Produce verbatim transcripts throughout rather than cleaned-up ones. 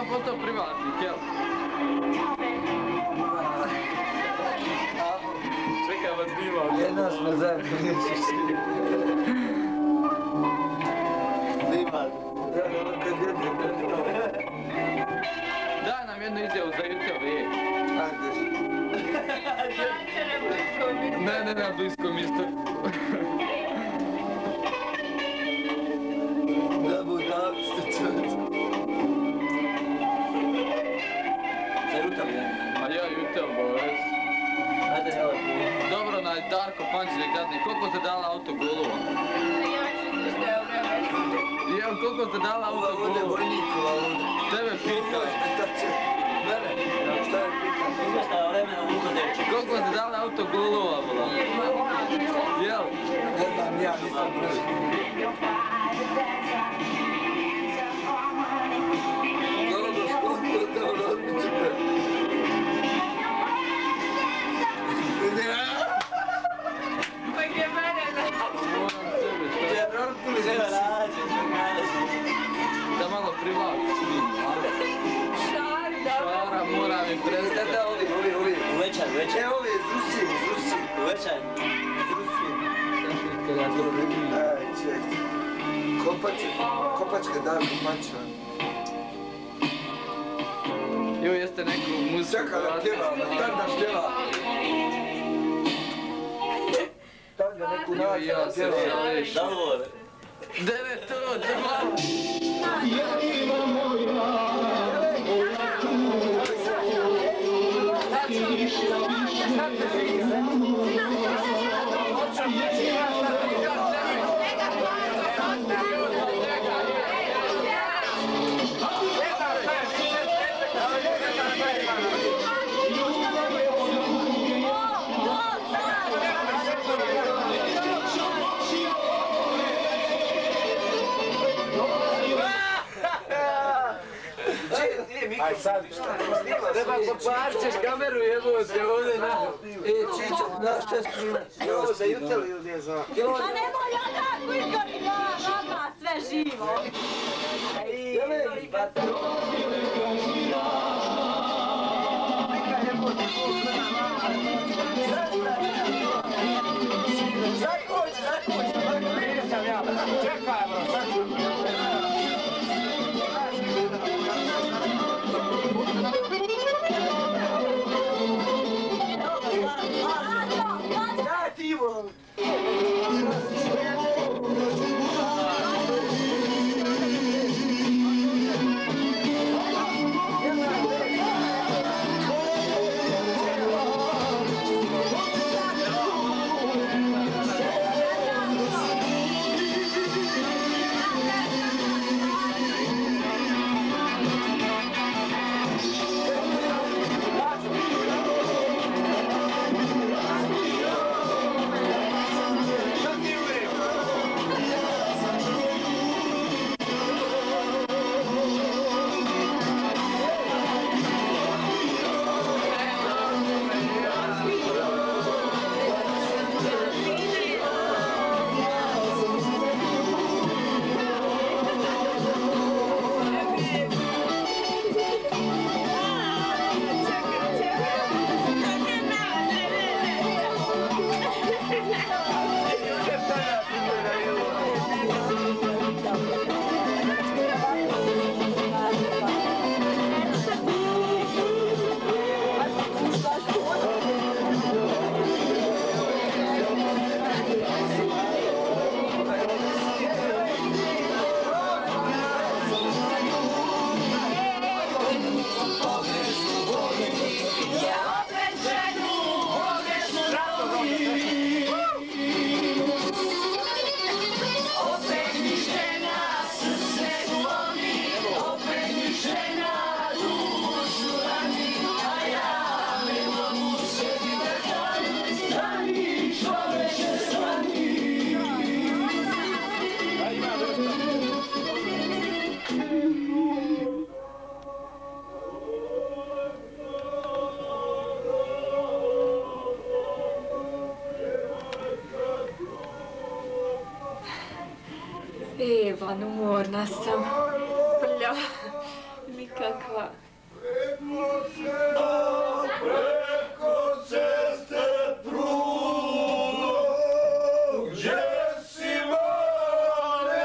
postao privatnik, jel? Čekaj, vas snimam. Jedna smo zajedno. Snimam. Daj nam jednu izjavu za YouTube, je. Ne, ne, na Bliskom istoku. Da bu da ste čovječ. Za YouTube, ja? A ja YouTube, bolest. Ajde, evo. Dobro, onaj Darko Pančić dadne, koliko ste dala autogolova? Jel, koliko ste dala autogolova? Ovdje vojnikova, ovdje. Tebe pitam. Mene, šta je pitan? Izvještaja vremena Vukozevića. Koliko ste dala autogolova, vola? Jel? Ne znam, ja nisam broj. Dobro, skoliko te ono odmičite. Pa gdje mene nađe? Moram tebe, šta? Gdje rodili se nađe, Da malo privlači snimim, a? Šari, dobro. Šara, moram im prestati. Da, ovi, ovi, ovi. Uvećaj, uvećaj. E, ovi, iz Rusije, iz Rusije. Uvećaj. Iz Rusije. Kada to vidim. Aj, ček. Kopače, kopačka da, kopača. Jo, jeste neku muziku. Čekaj da pjeva, dan da pjeva. Dan da neku Jo, nađa ja da se pjeva. želiš. Da li vole? Deve to, deva. Aj sad, treba poparčeš kameru jebote ovdje na... E, Čičo, znaš šta snima? Ovo za jutel ili gdje za... Pa nemoj ja tako izgori vama, sve živo. Jele, bata. Zakoć, zakoć, nisam ja. Čekaj bro, sad. Daj ti volim. Evan, umorna sam. Blja. Mi nikakva. Preko cesta, preko ceste prugo, gdje si mane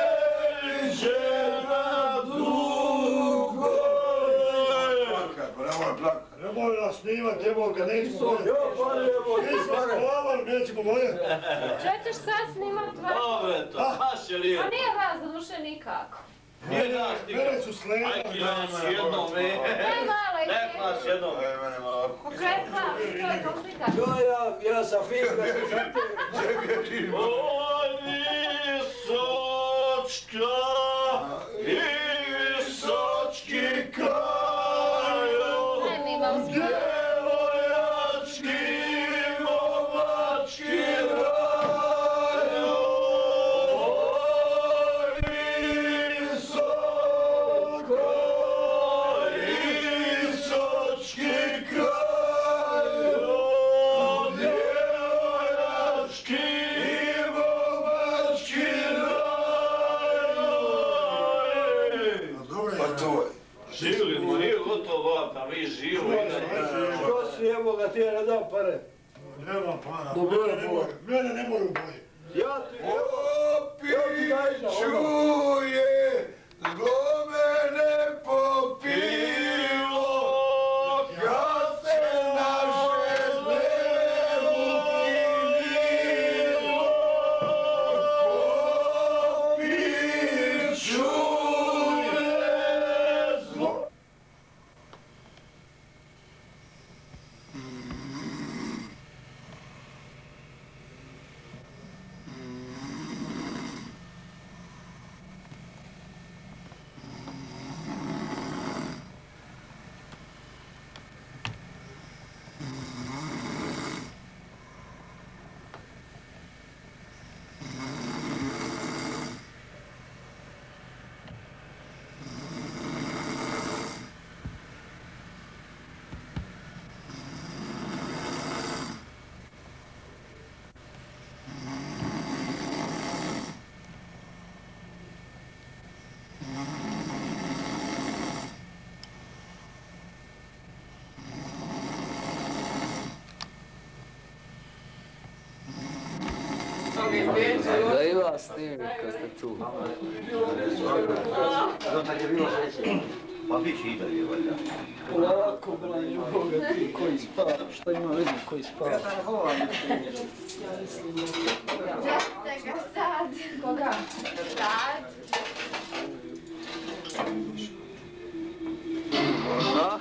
žena dugo. Plaka, nemoj plaka. Nemoj nas snimat, evo ga, nećemo bolje. Nismo spavali, nećemo bolje. Če ćeš sad snimat vas? Dobre to, baš je lijepo. Pa nije vas za duše nikako. Nije nas nikako. Mene su sledali. Ajde, nas jednom, ne. Ne malo ih Nek nas jednom. Konkretno, to je komplika. Ja, ja sam fin da se Čekaj, oj, Visočka, Visočki kraju, djevojački, momački raju. Oj, Visoko, Visočki kraju, djevojački, momački raju. Pa to je. Živimo, nije gotovo, pa vi živo. Ko si evo ga, ti ja ne dam pare. Nema para, Dobro, mene ne dobro. mogu, mene ne mogu boje. Ja ti, Opit čuje, zlo mene popilo, kad se naše zlevuki milo. Opit čuje, zlo... Da i vas snimim kad ste tu. Pa bit će i dalje, valjda. Polako, branje Boga, ti koji spava, šta ima veze koji spava? Jeste ga sad. Koga? Sad. A?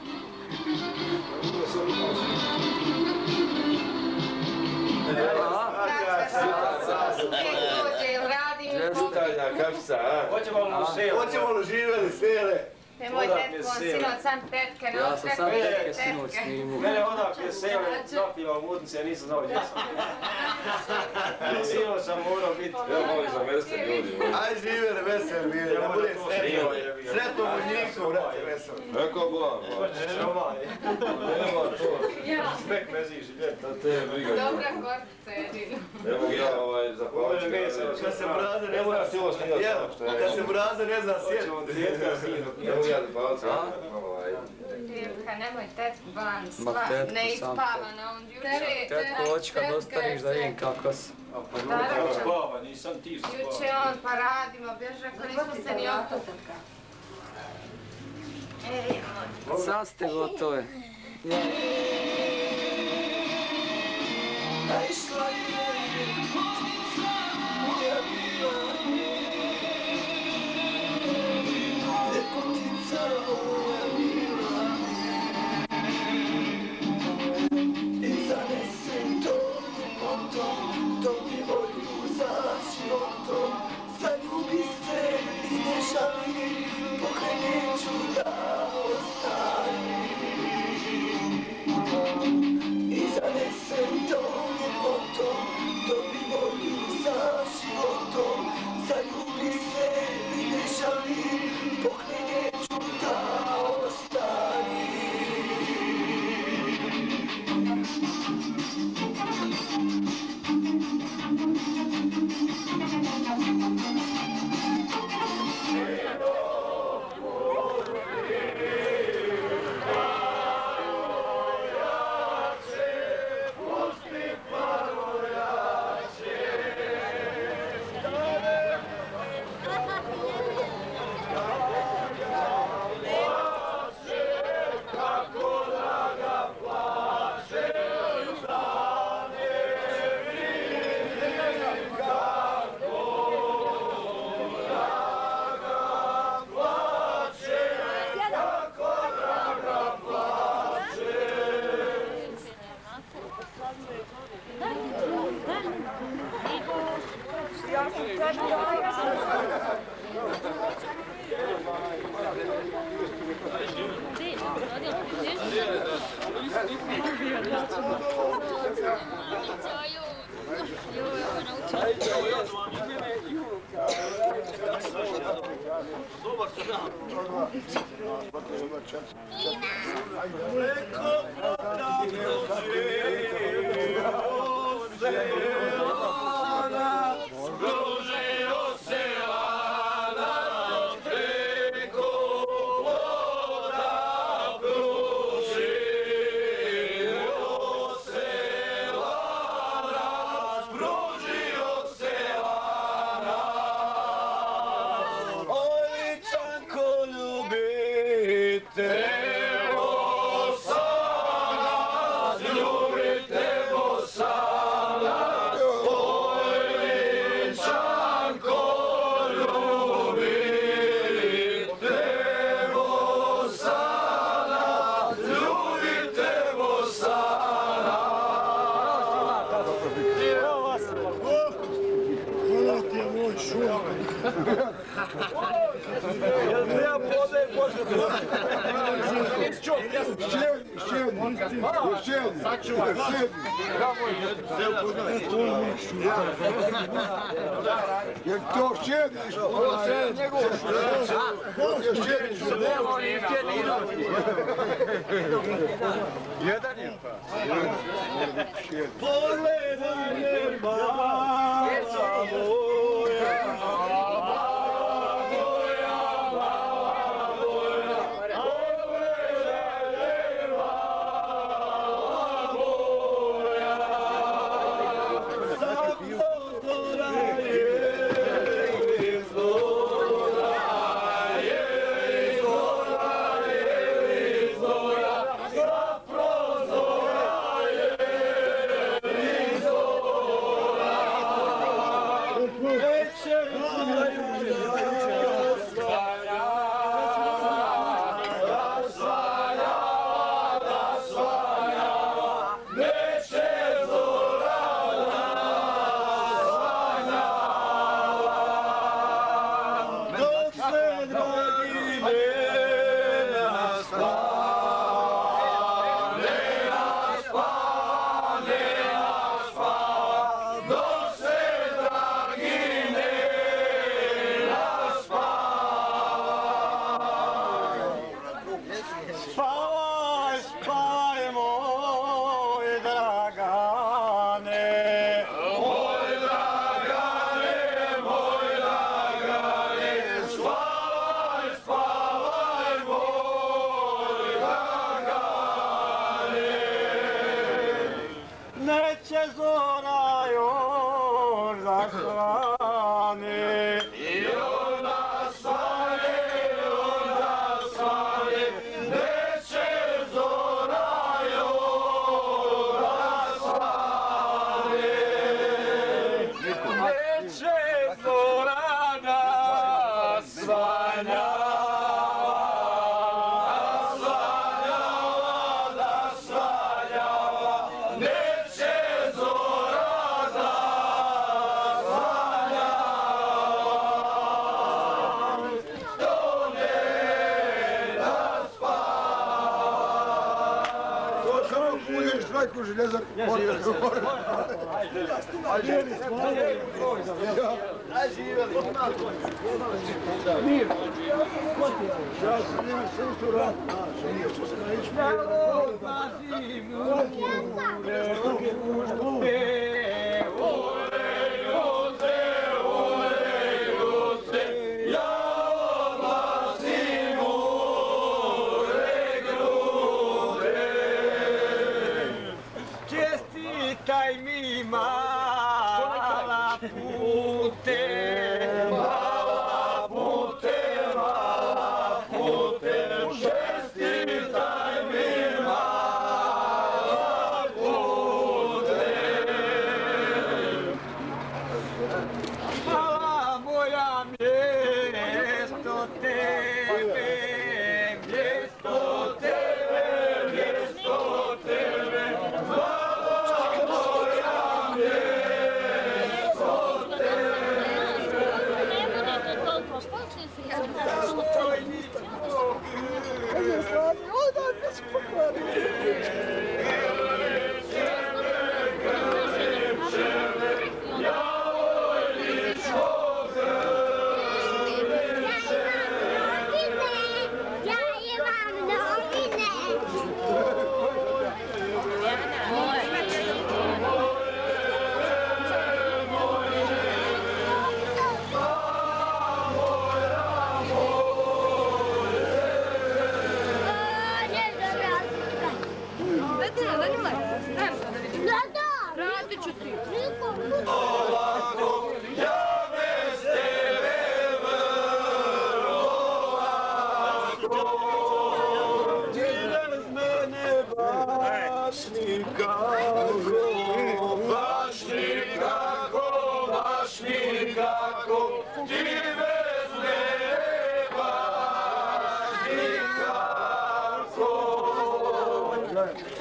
Hoćemo li živjeli sele? Nemoj tetko, sinoć sam tetke, ne Ja sam sam tetke sinoć snimu. Mene odakle sele zapila u mudnice, ja nisam znao gdje sam. Sinoć sam morao biti. Ja molim za mesta ljudi. Aj živjeli veseli bili, da bude sretno. Sretno mužniku, brate, veseli. Eko blan, blan. Nema to. Spek meziš i ljeti. Da te je briga. Dobra korpica jedino. Ne mogu ja ovaj zapaliti. Kad se braza ne Ne mogu zna ja ti ovo snimati. kad se braza ne zna sjeti. Ne mogu ja zapaliti. Tirka, nemoj tetku van, Ma sva, tetku ne sam. ispavana on juče. Tetko, hoći kad ostaniš da vidim kako si. Spava, nisam ti spava. Juče on, pa radimo, bježe, ako nismo se ni okupili. Ej, moj. Sad ste gotove. Zanesem to, nie po to, to mi woli za životom. Jer to šćediš, jedan je pa. Pogledaj jer baba moja. Željezar, čestitaj mi mala pute, mala pute, mala pute, čestitaj mi mala pute. Mala moja mjesto tebe, mjesto tebe, mjesto tebe, mala moja mjesto tebe.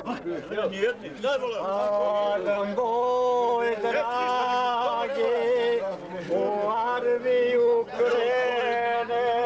Nijedni, daj volim. Adam boj, dragi, u armiju krene.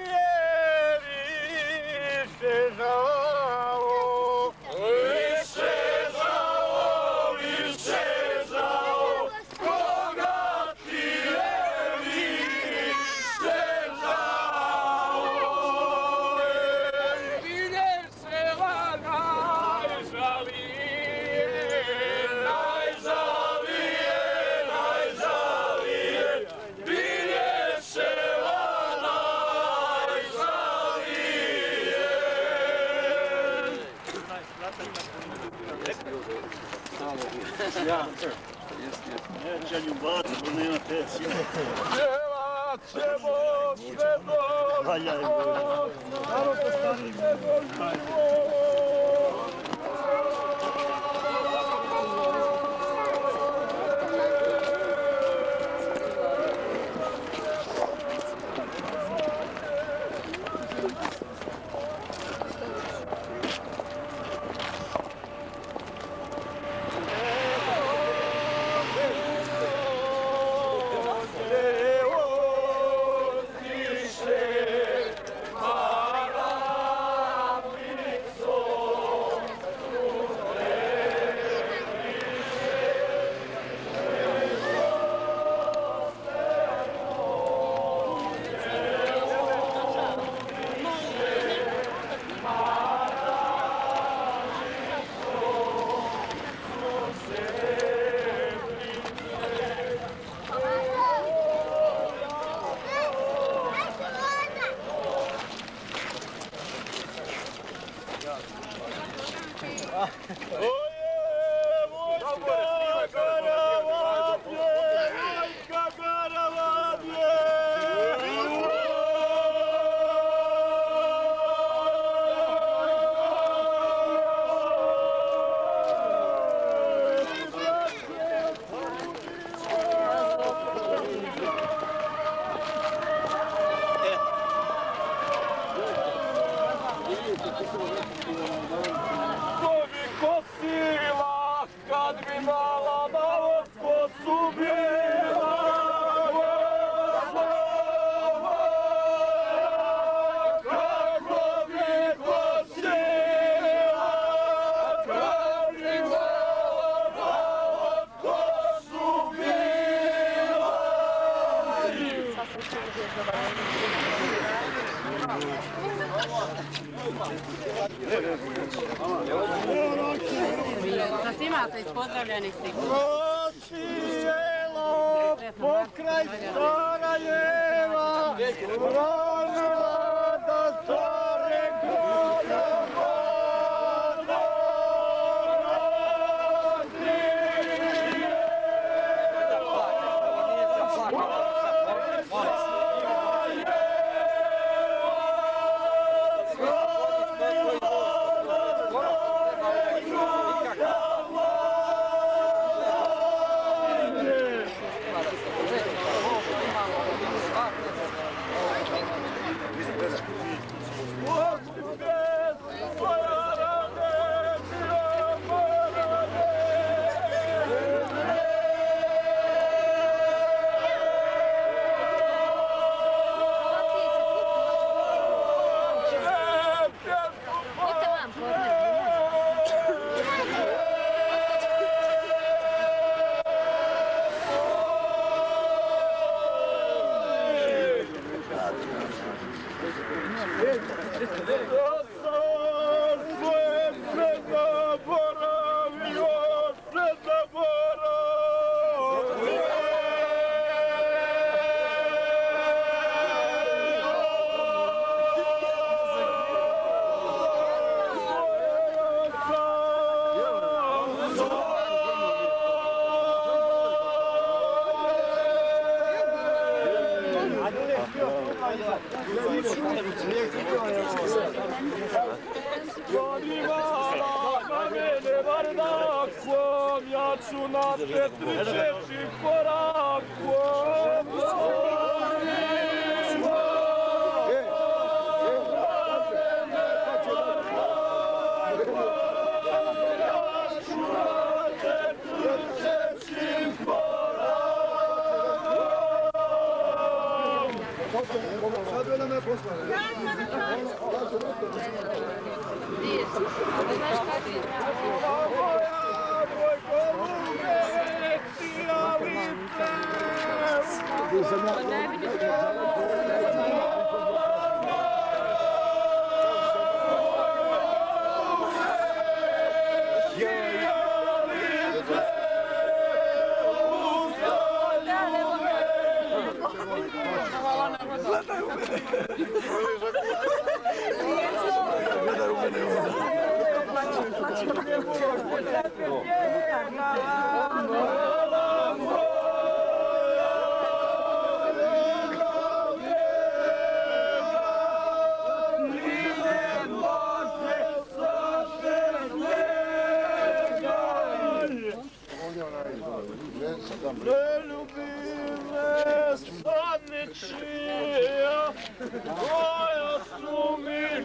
Koga cijeliš žao, više Ja. Neće ljubati, bo nema te sile. Pjevat ćemo sve do... Valjaj, Bože. Samo postani. Za svima ste ispozdravljeni svi. Cijelo pokraj Sarajeva, ronila da stare grada voda Hvala. čija, koja su mi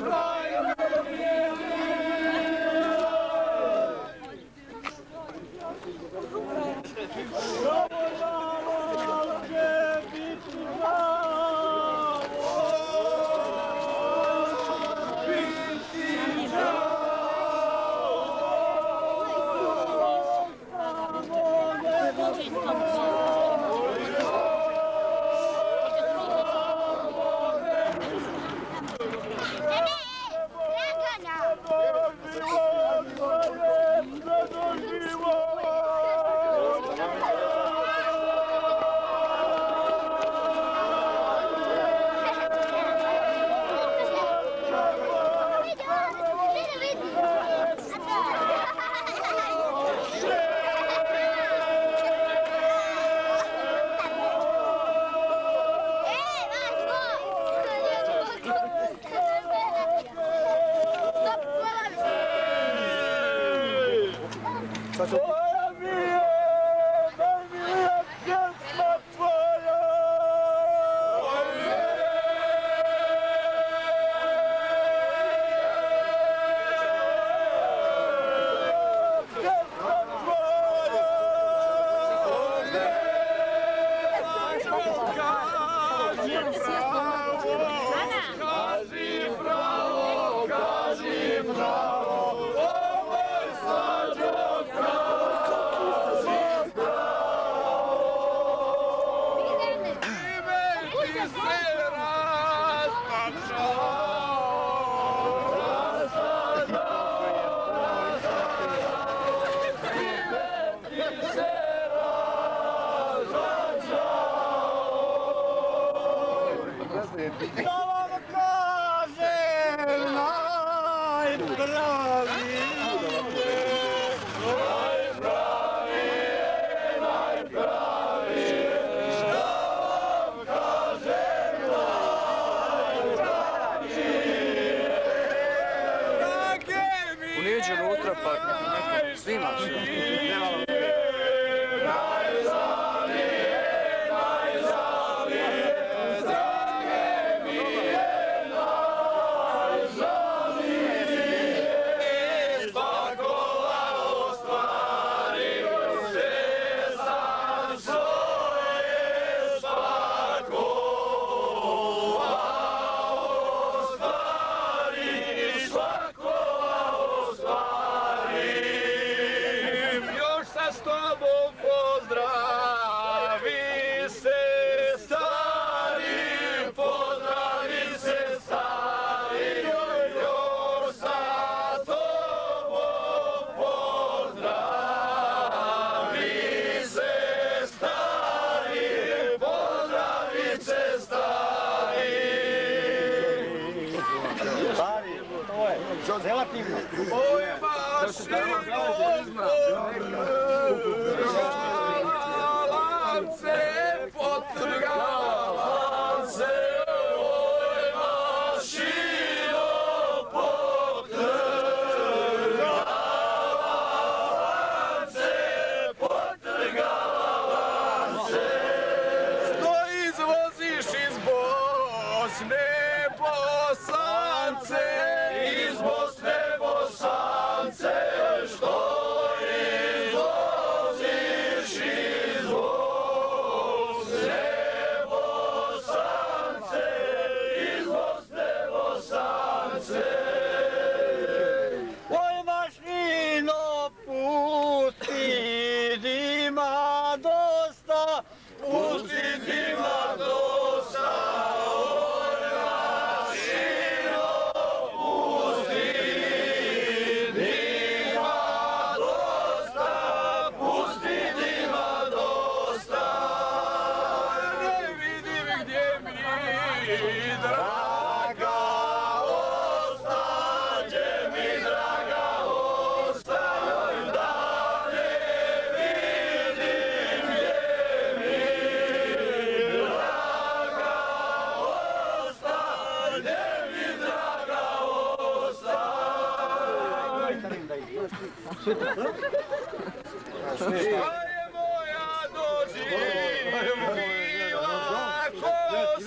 Tvoja mi je najmilija pjesma tvoja. Pjesma tvoja. Kaži pravo, kaži pravo. Da vam kažem najpravi, najpravi, najpravi, da vam kažem najpravi. Unijeđe unutra pa snimaš. S tobom pozdravi se stari, pozdravi se stari, još sa tobom pozdravi se stari, pozdravi se stari. Stari, to je, relativno. Oj, baš Lance, potrgala se, oj mašino, potrgala se, potrgala se. Što izvoziš iz Bosne Bosance, iz Bosne Bosance, što izvoziš iz Bosne Bosance, iz Bosne Bosance. Oj mašino, pusti dima dosta, Pusti dima dosta, oj mašino, pusti dima dosta, pusti dima dosta. Ne vidim gdje mi draga osta, gdje mi draga osta, da ne vidim gdje mi draga osta, gdje mi draga osta. Šta je moja doživila, ko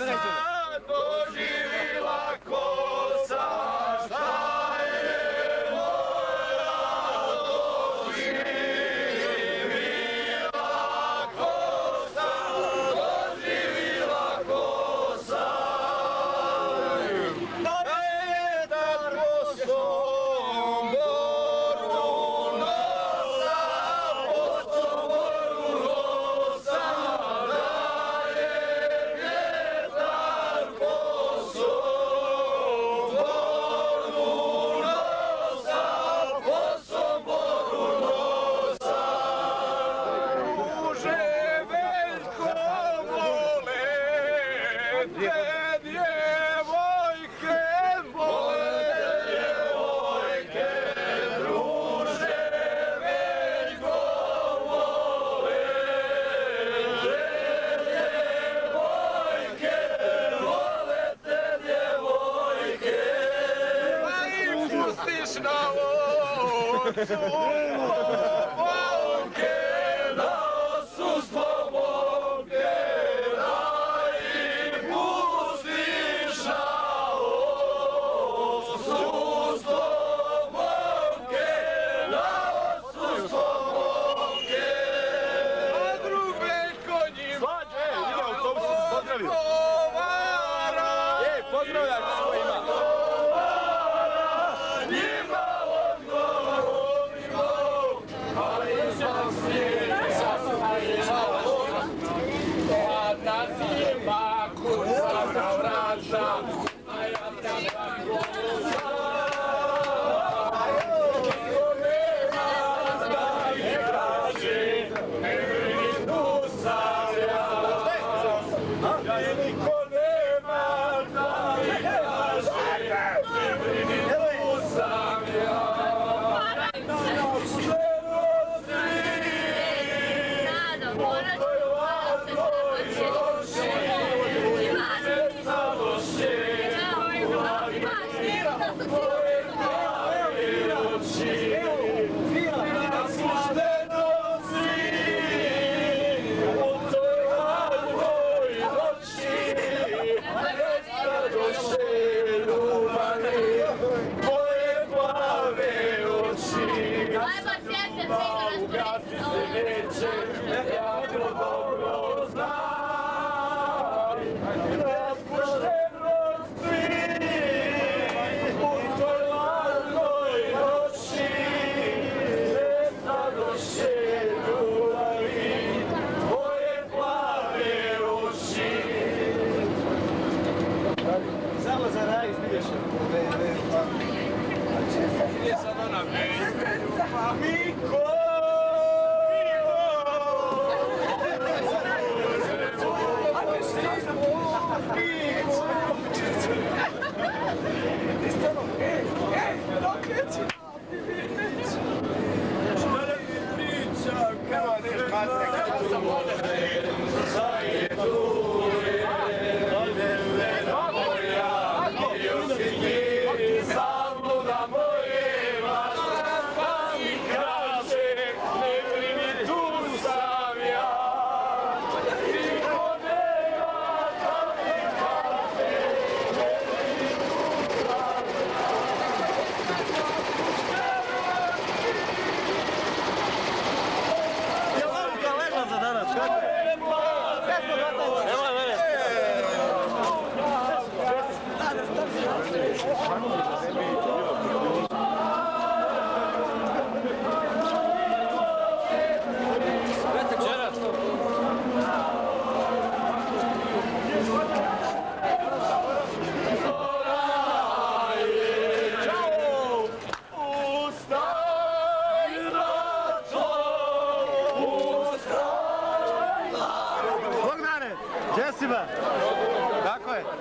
Tako je.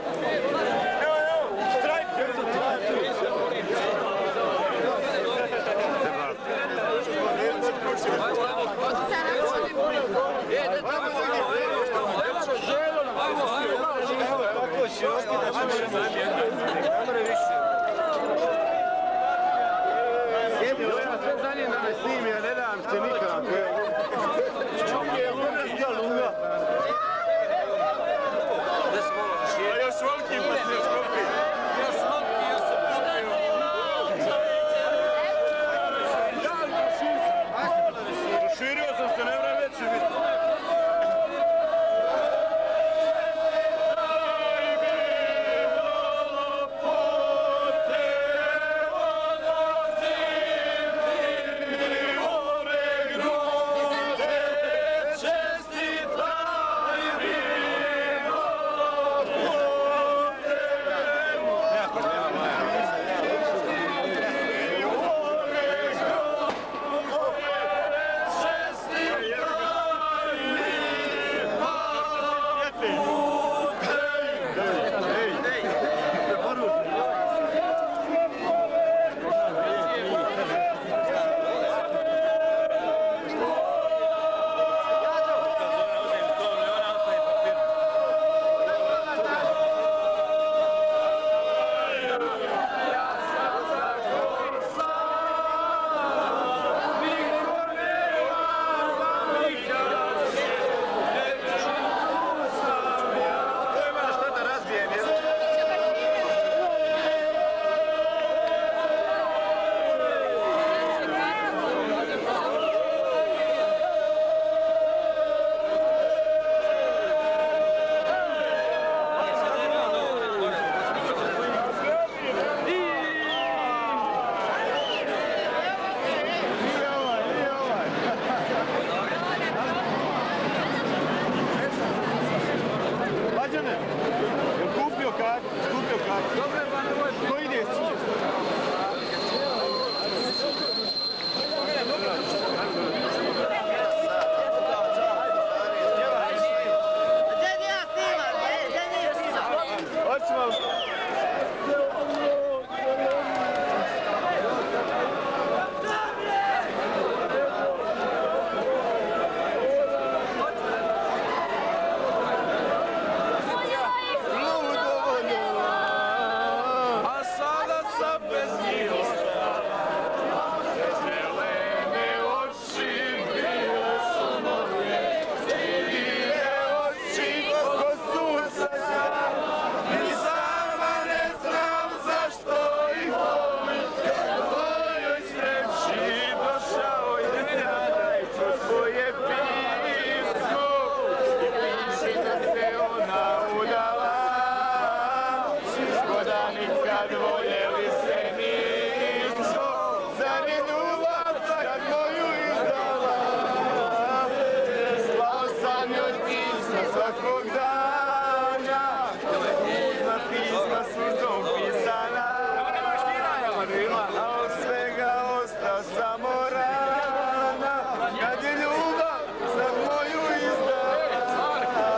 Sve za njim da me snimi, ja ne dam se nikako. Čuke, luga, luga. A još volki pa se još kopi. Još volki, još se popio. Proširio sam se, ne vrem veći biti. prvog dana, putna pisma suzom pisana, a od svega osta samo rana, kad je ljubav za moju izdana.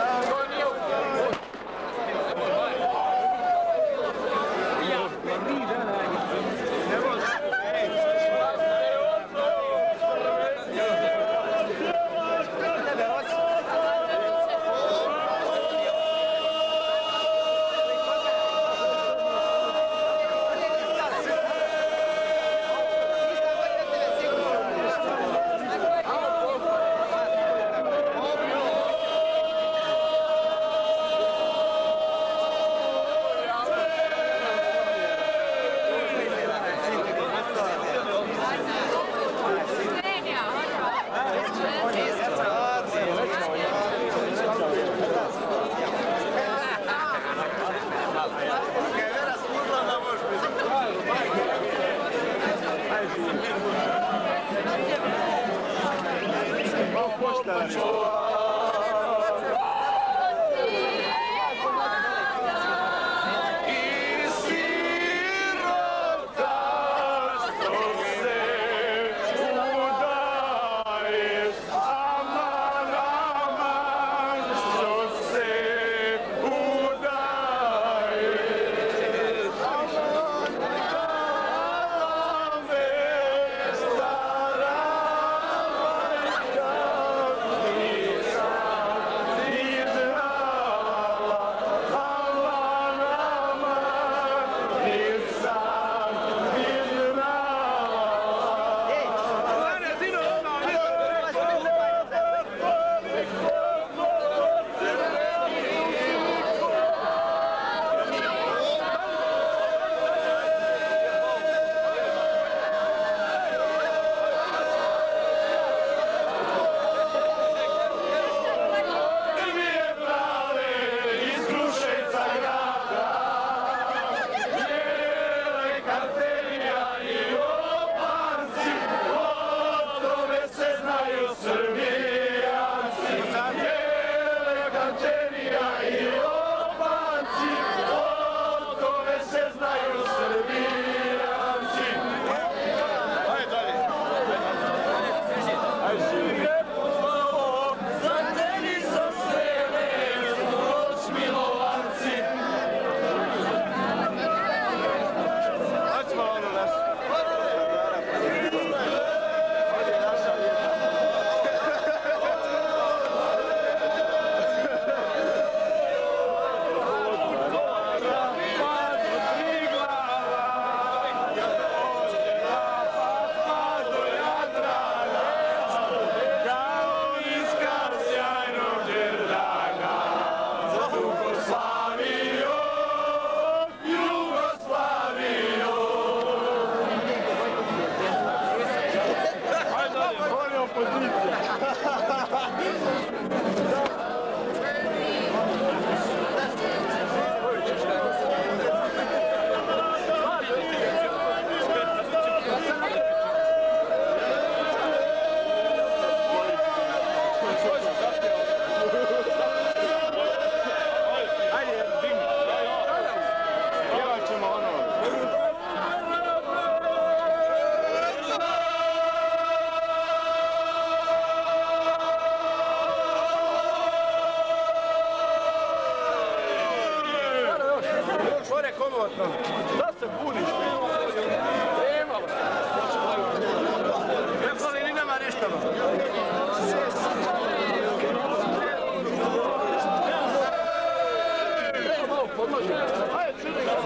Da se buniš? Nema. Ne fali ni nema ništa. Malo pomoži. Ajde, čini ga.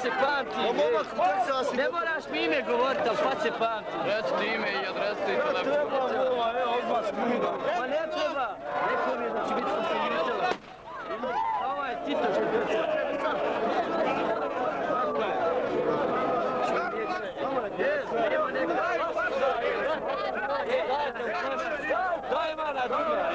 se pamti. Ne moraš mi ime govoriti, ali sad se pamti. Recite ime i adresu i telefon. Ma ne treba. Rekao mi je da će biti što se vidjela. Ovo je Tito što je bio. Daj mana, druga!